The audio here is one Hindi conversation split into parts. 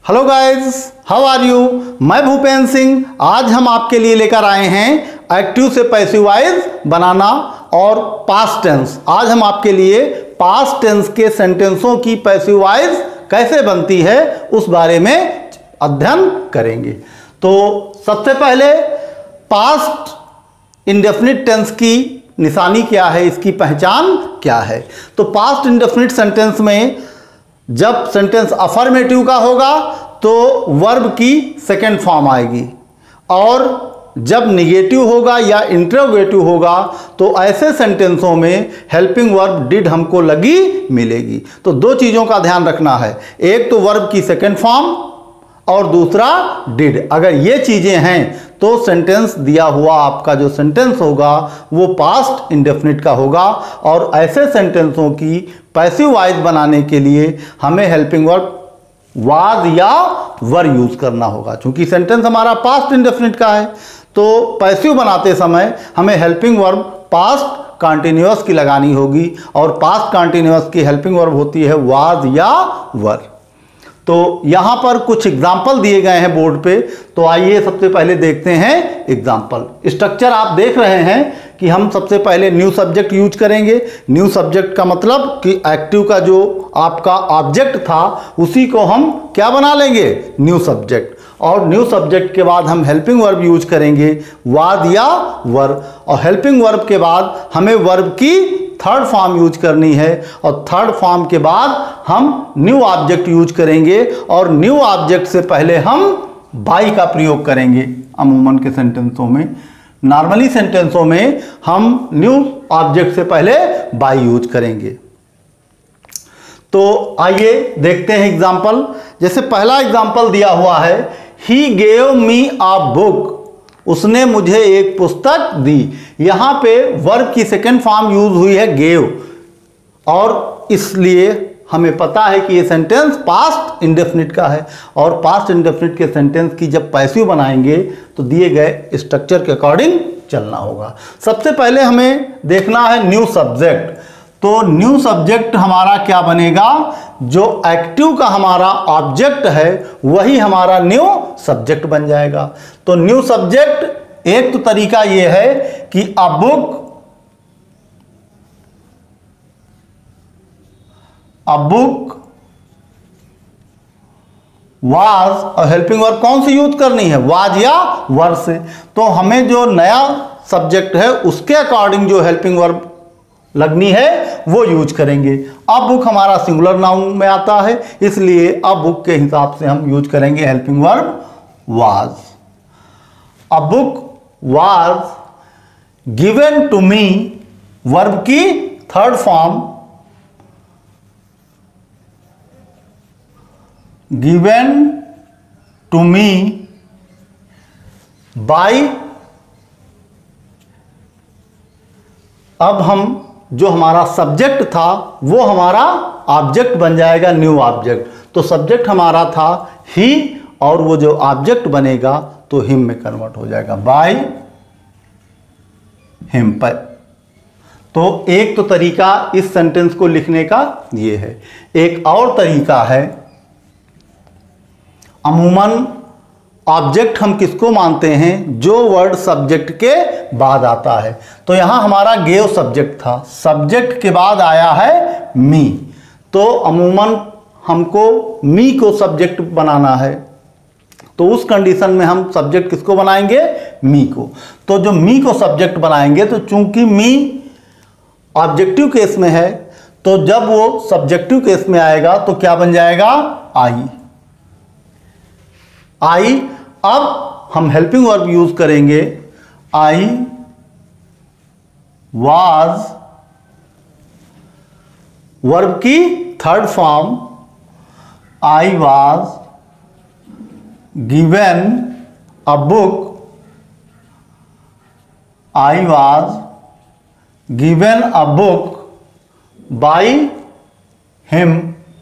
Hello guys, how are you. मैं भूपेंद्र सिंह। आज हम आपके लिए लेकर आए हैं एक्टिव से पैसिव वाइज बनाना और पास्ट टेंस। आज हम आपके लिए पास्ट टेंस के सेंटेंसों की पैसिव वाइज कैसे बनती है उस बारे में अध्ययन करेंगे। तो सबसे पहले पास्ट इंडेफिनिट टेंस की निशानी क्या है, इसकी पहचान क्या है। तो पास्ट इंडेफिनिट सेंटेंस में जब सेंटेंस अफर्मेटिव का होगा तो वर्ब की सेकंड फॉर्म आएगी, और जब निगेटिव होगा या इंटरोगेटिव होगा तो ऐसे सेंटेंसों में हेल्पिंग वर्ब डिड हमको लगी मिलेगी। तो दो चीज़ों का ध्यान रखना है, एक तो वर्ब की सेकंड फॉर्म और दूसरा डिड। अगर ये चीज़ें हैं तो सेंटेंस दिया हुआ आपका जो सेंटेंस होगा वो पास्ट इंडेफिनिट का होगा। और ऐसे सेंटेंसों की पैसिव वाइज बनाने के लिए हमें हेल्पिंग वर्ब वाज या वर यूज करना होगा। क्योंकि सेंटेंस हमारा पास्ट इंडेफिनिट का है तो पैसिव बनाते समय हमें हेल्पिंग वर्ब पास्ट कंटिन्यूअस की लगानी होगी, और पास्ट कंटिन्यूअस की हेल्पिंग वर्ब होती है वाज या वर। तो यहाँ पर कुछ एग्जाम्पल दिए गए हैं बोर्ड पे, तो आइए सबसे पहले देखते हैं एग्जाम्पल। स्ट्रक्चर आप देख रहे हैं कि हम सबसे पहले न्यू सब्जेक्ट यूज करेंगे। न्यू सब्जेक्ट का मतलब कि एक्टिव का जो आपका ऑब्जेक्ट था उसी को हम क्या बना लेंगे, न्यू सब्जेक्ट। और न्यू सब्जेक्ट के बाद हम हेल्पिंग वर्ब यूज करेंगे वाज या वर, और हेल्पिंग वर्ब के बाद हमें वर्ब की थर्ड फॉर्म यूज करनी है, और थर्ड फॉर्म के बाद हम न्यू ऑब्जेक्ट यूज करेंगे, और न्यू ऑब्जेक्ट से पहले हम बाई का प्रयोग करेंगे। अमूमन के सेंटेंसों में, नॉर्मली सेंटेंसों में हम न्यू ऑब्जेक्ट से पहले बाई यूज करेंगे। तो आइए देखते हैं एग्जाम्पल। जैसे पहला एग्जाम्पल दिया हुआ है, he gave me a book, उसने मुझे एक पुस्तक दी। यहां पे वर्ब की सेकंड फॉर्म यूज हुई है गेव, और इसलिए हमें पता है कि ये सेंटेंस पास्ट इंडेफिनिट का है, और पास्ट इंडेफिनिट के सेंटेंस की जब पैसिव बनाएंगे तो दिए गए स्ट्रक्चर के अकॉर्डिंग चलना होगा। सबसे पहले हमें देखना है न्यू सब्जेक्ट। तो न्यू सब्जेक्ट हमारा क्या बनेगा, जो एक्टिव का हमारा ऑब्जेक्ट है वही हमारा न्यू सब्जेक्ट बन जाएगा। तो न्यू सब्जेक्ट एक तो तरीका यह है कि अ बुक वाज, और हेल्पिंग वर्ब कौन सी यूज करनी है, वाज या वर से। तो हमें जो नया सब्जेक्ट है उसके अकॉर्डिंग जो हेल्पिंग वर्ब लगनी है वो यूज करेंगे। अब बुक हमारा सिंगुलर नाउन में आता है, इसलिए अब बुक के हिसाब से हम यूज करेंगे helping verb was. A book was given to me, verb की third form given to me by. अब हम जो हमारा सब्जेक्ट था वो हमारा ऑब्जेक्ट बन जाएगा, न्यू ऑब्जेक्ट। तो सब्जेक्ट हमारा था ही, और वो जो ऑब्जेक्ट बनेगा तो हिम में कन्वर्ट हो जाएगा, बाय हिम पर। तो एक तो तरीका इस सेंटेंस को लिखने का ये है। एक और तरीका है, अमूमन ऑब्जेक्ट हम किसको मानते हैं, जो वर्ड सब्जेक्ट के बाद आता है। तो यहां हमारा गेव सब्जेक्ट था, सब्जेक्ट के बाद आया है मी, तो अमूमन हमको मी को सब्जेक्ट बनाना है। तो उस कंडीशन में हम सब्जेक्ट किसको बनाएंगे, मी को। तो जो मी को सब्जेक्ट बनाएंगे, तो चूंकि मी ऑब्जेक्टिव केस में है तो जब वो सब्जेक्टिव केस में आएगा तो क्या बन जाएगा, आई। अब हम हेल्पिंग वर्ब यूज करेंगे, आई वाज, वर्ब की third form I was given a book, I was given a book by him,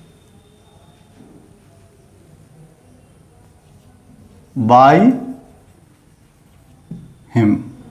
by him.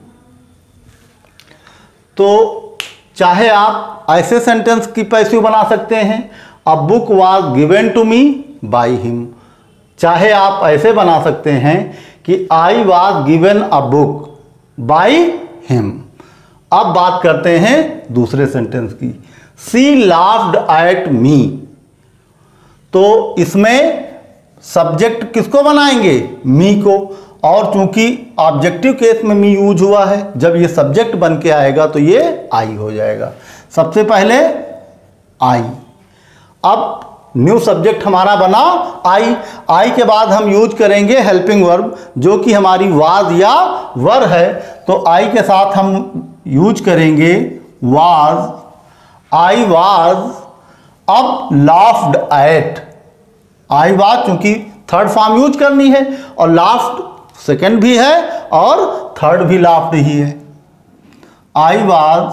तो चाहे आप ऐसे सेंटेंस की पैसिव बना सकते हैं, a book was given to me by him, चाहे आप ऐसे बना सकते हैं कि I was given a book by him. अब बात करते हैं दूसरे सेंटेंस की। She laughed at me. तो इसमें सब्जेक्ट किसको बनाएंगे? मी को। और चूंकि ऑब्जेक्टिव केस में मी यूज हुआ है, जब ये सब्जेक्ट बन के आएगा तो ये आई हो जाएगा। सबसे पहले आई। अब न्यू सब्जेक्ट हमारा बना आई। आई के बाद हम यूज करेंगे हेल्पिंग वर्ब, जो कि हमारी वाज या वर है। तो आई के साथ हम यूज करेंगे वाज। I was. अब लाफ्ड एट। आई वाज चूंकि थर्ड फॉर्म यूज करनी है, और लाफ्ड सेकेंड भी है और थर्ड भी लाफ्ड ही है। I was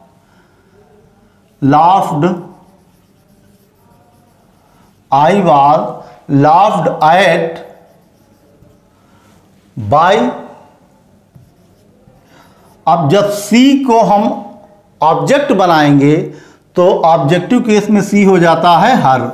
laughed. I was laughed at by। अब जब C को हम ऑब्जेक्ट बनाएंगे तो ऑब्जेक्टिव केस में C हो जाता है हर।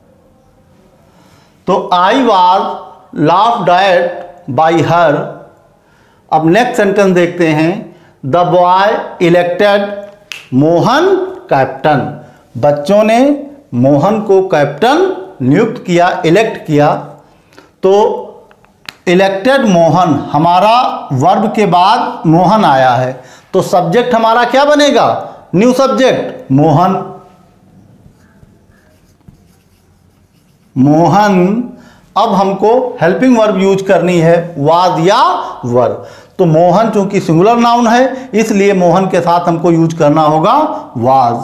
तो I was laughed at by her। अब नेक्स्ट सेंटेंस देखते हैं। The boy elected Mohan captain. बच्चों ने मोहन को कैप्टन नियुक्त किया, इलेक्ट किया। तो इलेक्टेड मोहन, हमारा वर्ब के बाद मोहन आया है, तो सब्जेक्ट हमारा क्या बनेगा? New subject Mohan. मोहन। अब हमको हेल्पिंग वर्ब यूज करनी है, वाज या वर। तो मोहन चूंकि सिंगुलर नाउन है, इसलिए मोहन के साथ हमको यूज करना होगा वाज।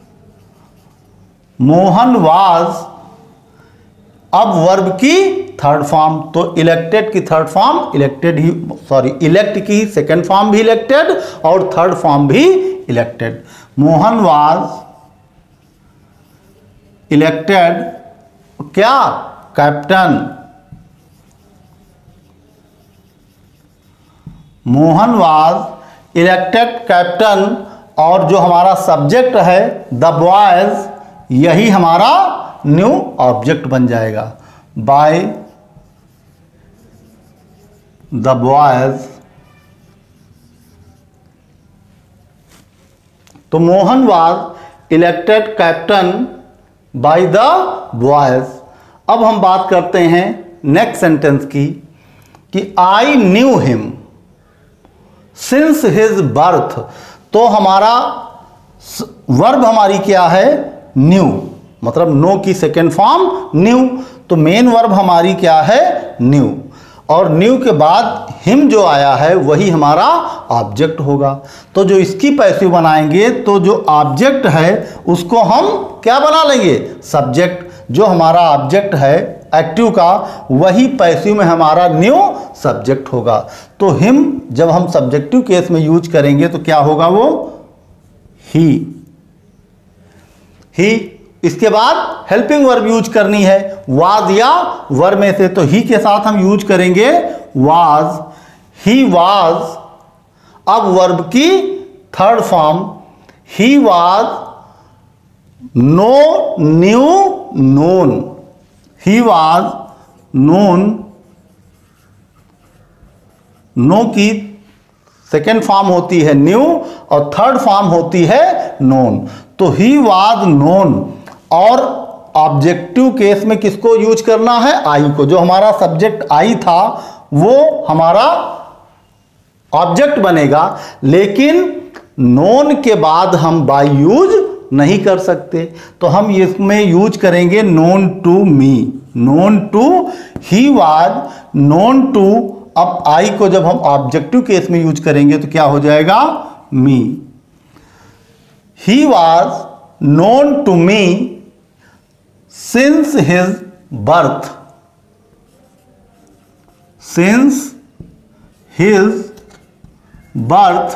मोहन वाज। अब वर्ब की थर्ड फॉर्म, तो इलेक्टेड की थर्ड फॉर्म इलेक्टेड ही, सॉरी इलेक्ट की सेकेंड फॉर्म भी इलेक्टेड और थर्ड फॉर्म भी इलेक्टेड। मोहन वाज इलेक्टेड क्या? Captain. Mohan was elected captain. और जो हमारा सब्जेक्ट है द बॉयज, यही हमारा न्यू ऑब्जेक्ट बन जाएगा। By the boys. तो Mohan was elected captain by the boys. अब हम बात करते हैं नेक्स्ट सेंटेंस की कि I knew him since his birth. तो हमारा वर्ब हमारी क्या है? न्यू, मतलब नो की सेकेंड फॉर्म न्यू। तो मेन वर्ब हमारी क्या है? न्यू। और न्यू के बाद हिम जो आया है वही हमारा ऑब्जेक्ट होगा। तो जो इसकी पैसिव बनाएंगे तो जो ऑब्जेक्ट है उसको हम क्या बना लेंगे? सब्जेक्ट। जो हमारा ऑब्जेक्ट है एक्टिव का, वही पैसिव में हमारा न्यू सब्जेक्ट होगा। तो हिम जब हम सब्जेक्टिव केस में यूज करेंगे तो क्या होगा? वो ही। इसके बाद हेल्पिंग वर्ब यूज करनी है, वाज या वर में से। तो ही के साथ हम यूज करेंगे वाज। He was. अब वर्ब की third form he was know knew known. He was known. Know की सेकेंड फॉर्म होती है न्यू और थर्ड फॉर्म होती है नोन। तो ही वाज नोन। और ऑब्जेक्टिव केस में किसको यूज करना है? आई को। जो हमारा सब्जेक्ट आई था वो हमारा ऑब्जेक्ट बनेगा, लेकिन नोन के बाद हम बाय यूज नहीं कर सकते। तो हम इसमें यूज करेंगे known to me. Known to he was known to. अब आई को जब हम ऑब्जेक्टिव केस में यूज करेंगे तो क्या हो जाएगा? Me. He was known to me since his birth। since his birth।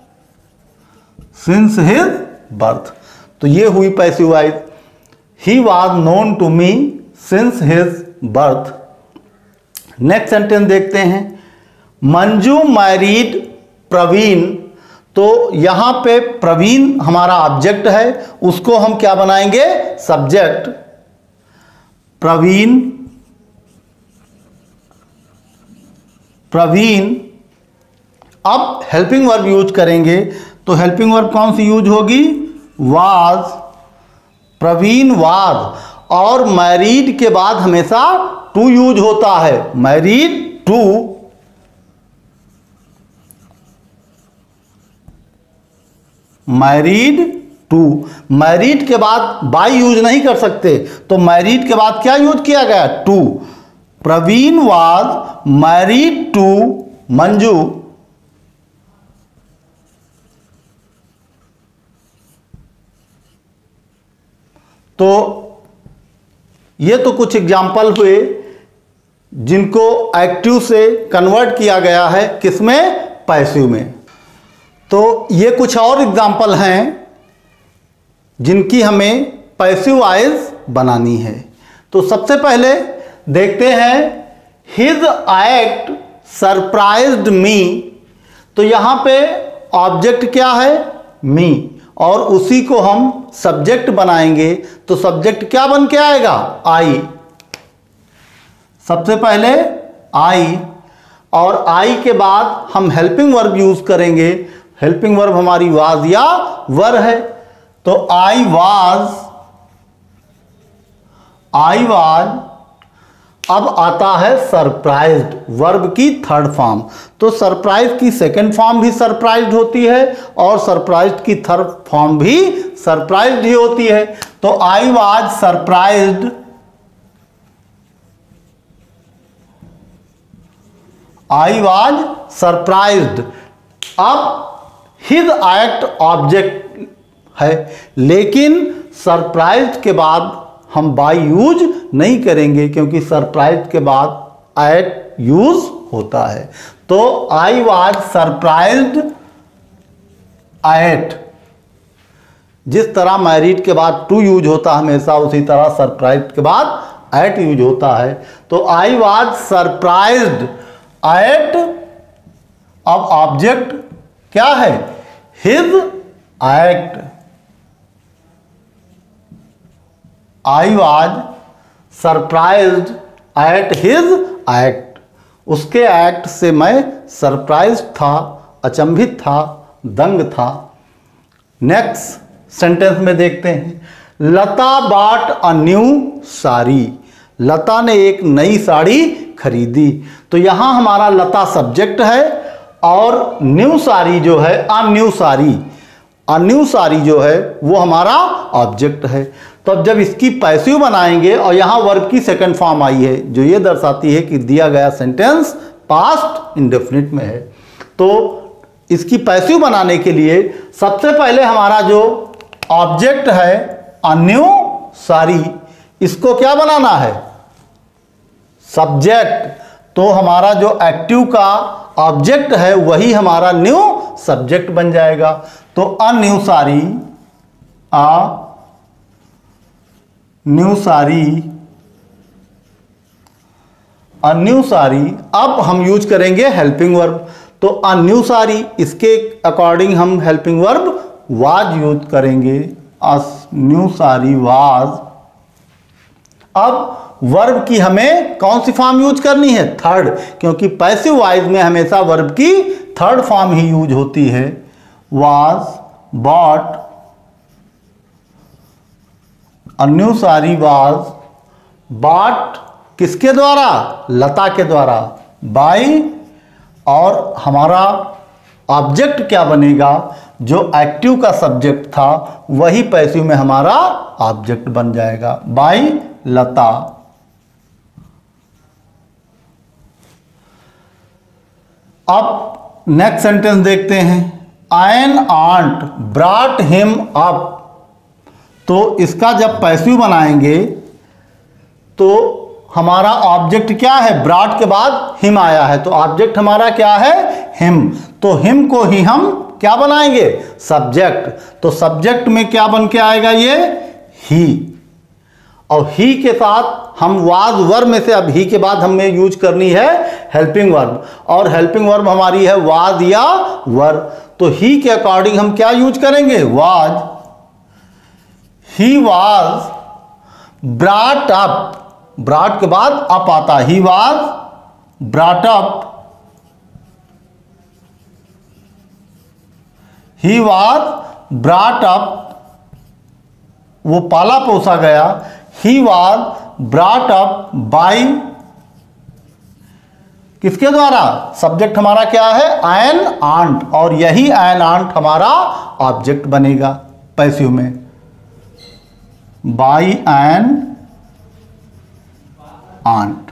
since his birth। तो ये हुई passive voice. He was known to me since his birth. Next sentence देखते हैं। मंजू मैरिड प्रवीण। तो यहां पे प्रवीण हमारा ऑब्जेक्ट है, उसको हम क्या बनाएंगे? सब्जेक्ट। प्रवीण प्रवीण। अब हेल्पिंग वर्ब यूज करेंगे, तो हेल्पिंग वर्ब कौन सी यूज होगी? वाज। प्रवीण वाज। और मैरिड के बाद हमेशा टू यूज होता है, married to. Married to. Married के बाद बाई यूज नहीं कर सकते, तो मैरिड के बाद क्या यूज किया गया? To. Praveen was married to Manju. तो ये तो कुछ एग्जाम्पल हुए जिनको एक्टिव से कन्वर्ट किया गया है, किसमें? पैसिव में। तो ये कुछ और एग्जाम्पल हैं जिनकी हमें पैसिव वॉइस बनानी है। तो सबसे पहले देखते हैं, हिज एक्ट सरप्राइज्ड मी। तो यहां पे ऑब्जेक्ट क्या है? मी, और उसी को हम सब्जेक्ट बनाएंगे, तो सब्जेक्ट क्या बन के आएगा? आई। सबसे पहले आई, और आई के बाद हम हेल्पिंग वर्ब यूज करेंगे। हेल्पिंग वर्ब हमारी वाज या वर है, तो आई वाज। I was. अब आता है सरप्राइज्ड, वर्ब की थर्ड फॉर्म। तो सरप्राइज की सेकंड फॉर्म भी सरप्राइज्ड होती है, और सरप्राइज्ड की थर्ड फॉर्म भी सरप्राइज्ड ही होती है। तो I was surprised. I was surprised. अब हिज एक्ट ऑब्जेक्ट है, लेकिन सरप्राइज्ड के बाद हम बाई यूज नहीं करेंगे, क्योंकि सरप्राइज के बाद एट यूज होता है। तो आई वाज सरप्राइज्ड एट। जिस तरह मैरिड के बाद टू यूज होता है हमेशा, उसी तरह सरप्राइज के बाद एट यूज होता है। तो आई वाज सरप्राइज्ड एट। अब ऑब्जेक्ट क्या है? His act. I was surprised at his act. उसके एक्ट से मैं सरप्राइज था, अचंभित था, दंग था। नेक्स्ट सेंटेंस में देखते हैं, Lata bought a new sari. Lata ने एक नई साड़ी खरीदी। तो यहां हमारा लता सब्जेक्ट है, और न्यू साड़ी जो है, a new sari, a new sari जो है वो हमारा ऑब्जेक्ट है। तो अब जब इसकी पैसिव बनाएंगे, और यहां वर्ब की सेकंड फॉर्म आई है, जो ये दर्शाती है कि दिया गया सेंटेंस पास्ट इंडेफिनिट में है। तो इसकी पैसिव बनाने के लिए सबसे पहले हमारा जो ऑब्जेक्ट है अ न्यू साड़ी, इसको क्या बनाना है? सब्जेक्ट। तो हमारा जो एक्टिव का ऑब्जेक्ट है वही हमारा न्यू सब्जेक्ट बन जाएगा। तो a new sari, a new sari, a new sari. अब हम यूज करेंगे हेल्पिंग वर्ब। तो अ न्यू साड़ी, इसके अकॉर्डिंग हम हेल्पिंग वर्ब वाज यूज करेंगे। A new sari was. अब वर्ब की हमें कौन सी फॉर्म यूज करनी है? थर्ड, क्योंकि पैसिव वॉइस में हमेशा वर्ब की थर्ड फॉर्म ही यूज होती है। Was bought a new sari was bought. किसके द्वारा? लता के द्वारा, बाय। और हमारा ऑब्जेक्ट क्या बनेगा? जो एक्टिव का सब्जेक्ट था वही पैसिव में हमारा ऑब्जेक्ट बन जाएगा, बाय लता। अब नेक्स्ट सेंटेंस देखते हैं, an aunt brought him up. तो इसका जब पैसिव बनाएंगे तो हमारा ऑब्जेक्ट क्या है? ब्रॉट के बाद हिम आया है, तो ऑब्जेक्ट हमारा क्या है? हिम। तो हिम को ही हम क्या बनाएंगे? सब्जेक्ट। तो सब्जेक्ट में क्या बन के आएगा? ये ही। और ही के साथ हम वाज वर्ब में से, अब ही के बाद हमें यूज करनी है हेल्पिंग वर्ब, और हेल्पिंग वर्ब हमारी है वाज या वर। तो ही के अकॉर्डिंग हम क्या यूज करेंगे? Was. He was brought up. Brought के बाद अप आता, he was brought up he was brought up, वो पाला पोसा गया। He was brought up by, किसके द्वारा? सब्जेक्ट हमारा क्या है? एन आंट, और यही एन आंट हमारा ऑब्जेक्ट बनेगा पैसिव में, बाय एन आंट।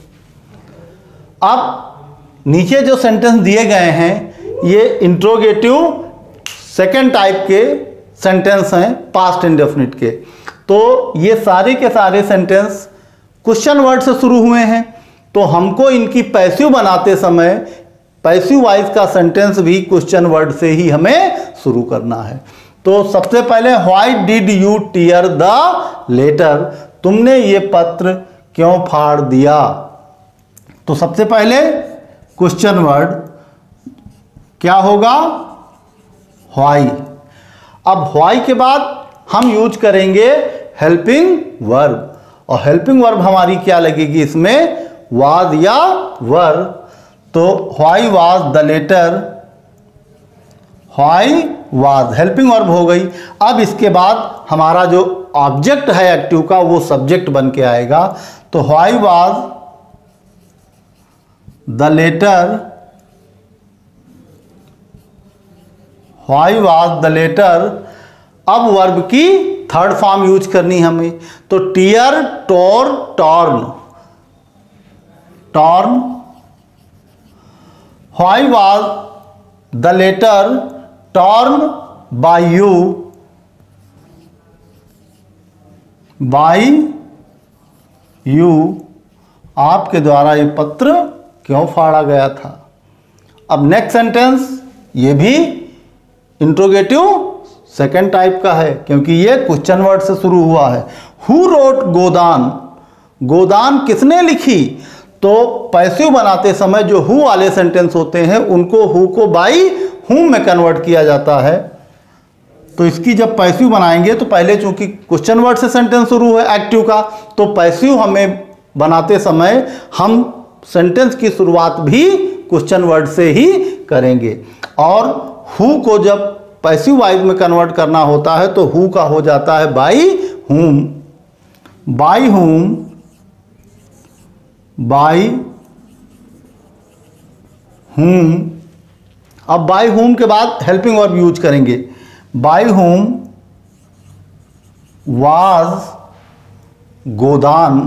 अब नीचे जो सेंटेंस दिए गए हैं ये इंट्रोगेटिव सेकंड टाइप के सेंटेंस हैं पास्ट इंडेफिनिट के। तो ये सारे के सारे सेंटेंस क्वेश्चन वर्ड से शुरू हुए हैं, तो हमको इनकी पैसिव बनाते समय पैसिव वाइज का सेंटेंस भी क्वेश्चन वर्ड से ही हमें शुरू करना है। तो सबसे पहले why did you tear the letter, तुमने ये पत्र क्यों फाड़ दिया? तो सबसे पहले क्वेश्चन वर्ड क्या होगा? व्हाई। अब व्हाई के बाद हम यूज करेंगे हेल्पिंग वर्ब, और हेल्पिंग वर्ब हमारी क्या लगेगी इसमें? वाज या वर। तो why was the letter, why was helping verb हो गई। अब इसके बाद हमारा जो ऑब्जेक्ट है एक्टिव का वो सब्जेक्ट बन के आएगा। तो why was the letter, why was the letter. अब वर्ब की थर्ड फॉर्म यूज करनी हमें, तो tear, tore, torn, torn. Why was the letter torn by you, by you, आपके द्वारा ये पत्र क्यों फाड़ा गया था? अब नेक्स्ट सेंटेंस ये भी इंट्रोगेटिव सेकेंड टाइप का है, क्योंकि ये क्वेश्चन वर्ड से शुरू हुआ है। हु रोट गोदान, गोदान किसने लिखी? तो पैसिव बनाते समय जो हु वाले सेंटेंस होते हैं उनको हु को बाई हुम में कन्वर्ट किया जाता है। तो इसकी जब पैसिव बनाएंगे तो पहले चूंकि क्वेश्चन वर्ड से सेंटेंस शुरू है एक्टिव का, तो पैसिव हमें बनाते समय हम सेंटेंस की शुरुआत भी क्वेश्चन वर्ड से ही करेंगे, और हु को जब पैसिव वाइज में कन्वर्ट करना होता है तो हु का हो जाता है बाई हुम, बाई हुम, बाई हुम। अब बाई हुम के बाद हेल्पिंग वर्ब यूज करेंगे। By whom was Godan,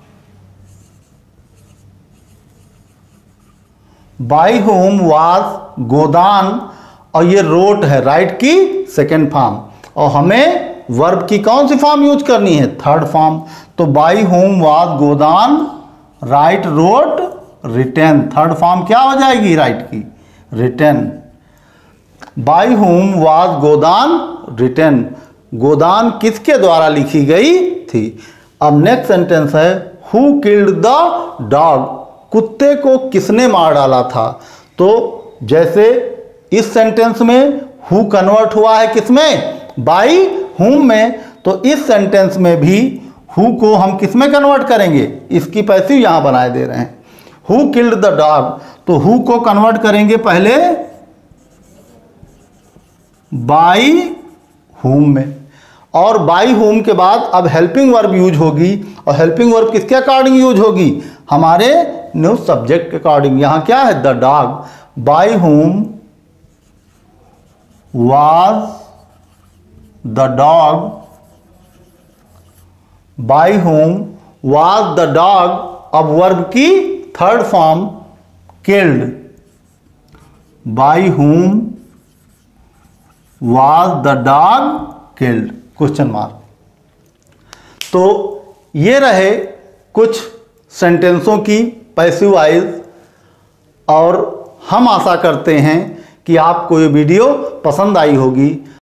by whom was Godan, और ये रोट है राइट की सेकेंड फॉर्म, और हमें वर्ब की कौन सी फॉर्म यूज करनी है? Third form. तो by whom was Godan, write, wrote, written, third form क्या हो जाएगी? राइट की, written. By whom was Godan written, Godan किसके द्वारा लिखी गई थी? अब नेक्स्ट सेंटेंस है हु किल्ड द डॉग, कुत्ते को किसने मार डाला था? तो जैसे इस सेंटेंस में हु कन्वर्ट हुआ है किसमें? बाई हुम में, तो इस सेंटेंस में भी हु को हम किस में कन्वर्ट करेंगे? इसकी पैसिव यहां बनाए दे रहे हैं, हु किल्ड द डॉग। तो हु को कन्वर्ट करेंगे पहले बाई हुम में, और बाई हुम के बाद अब हेल्पिंग वर्ब यूज होगी, और हेल्पिंग वर्ब किसके अकॉर्डिंग यूज होगी? हमारे न्यू सब्जेक्ट के अकॉर्डिंग। यहां क्या है? The dog. By whom was the dog, by whom was the dog. अब वर्ब की third form killed, by whom was the dog killed, question mark. तो ये रहे कुछ सेंटेंसों की पैसिव वाइज, और हम आशा करते हैं कि आपको ये वीडियो पसंद आई होगी।